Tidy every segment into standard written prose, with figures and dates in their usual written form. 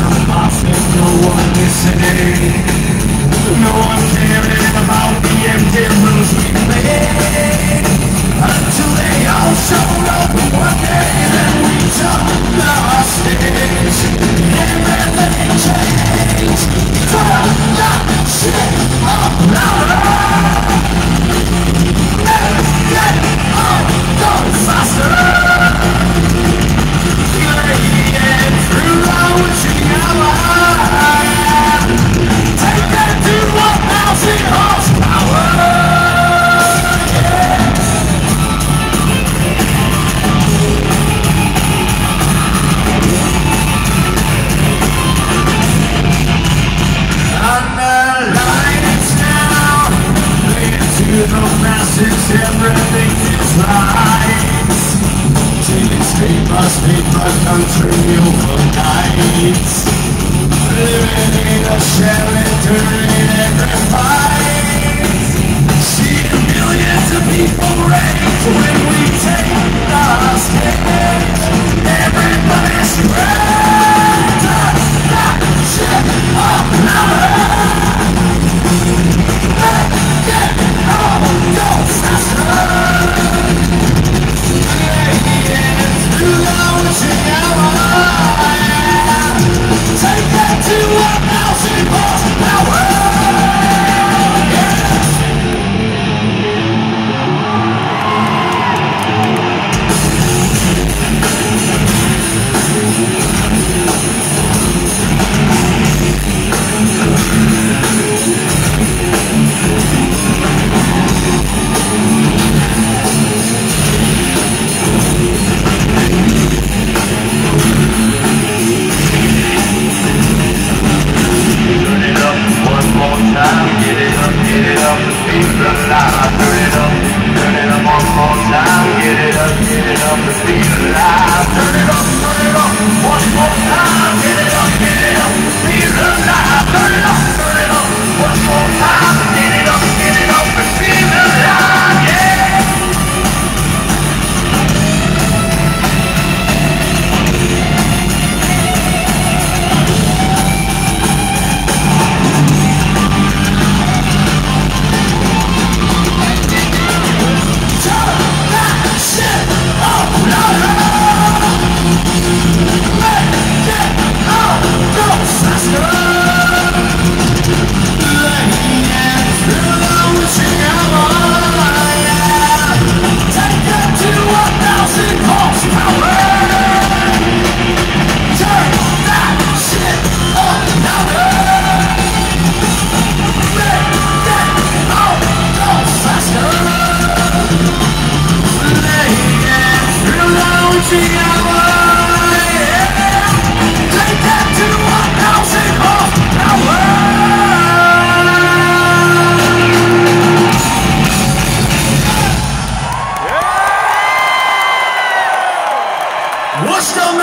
Worcester,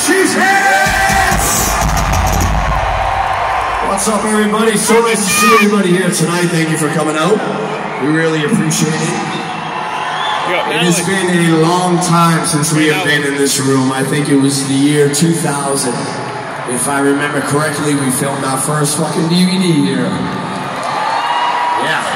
Massachusetts! What's up, everybody? So nice to see everybody here tonight. Thank you for coming out. We really appreciate it. It has been a long time since we have been in this room. I think it was the year 2000. If I remember correctly, we filmed our first fucking DVD here. Yeah.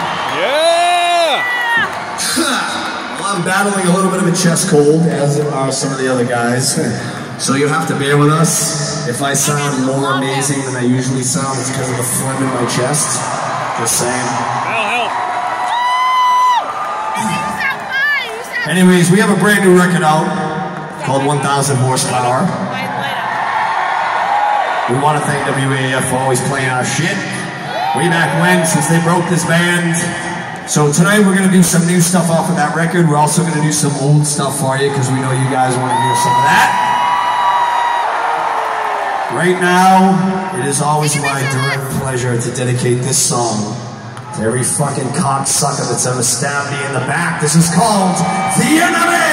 Well, I'm battling a little bit of a chest cold, as are some of the other guys. So you'll have to bear with us. If I sound more amazing than I usually sound, it's because of the phlegm in my chest. Just saying. Anyways, we have a brand new record out called 1000 Horsepower. We want to thank WAF for always playing our shit way back when, since they broke this band. So tonight we're going to do some new stuff off of that record. We're also going to do some old stuff for you because we know you guys want to hear some of that. Right now, it is always my direct pleasure to dedicate this song to every fucking cocksucker that's ever stabbed me in the back. This is called The Enemy!